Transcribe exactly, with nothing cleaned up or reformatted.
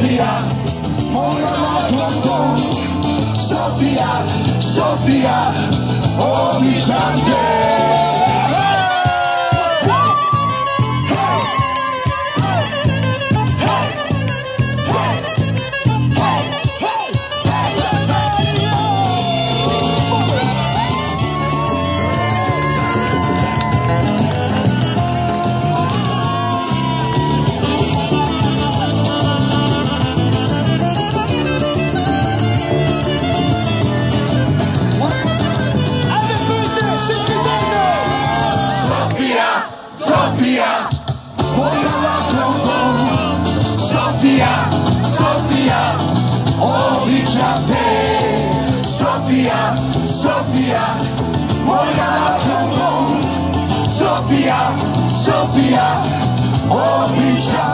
Sofija, moja lakonko, Sofija, Sofija, običam te. Sofija, moja lakonko, Sofija, Sofija, običam te. Sofija, Sofija, moja lakonko, Sofija, Sofija, običam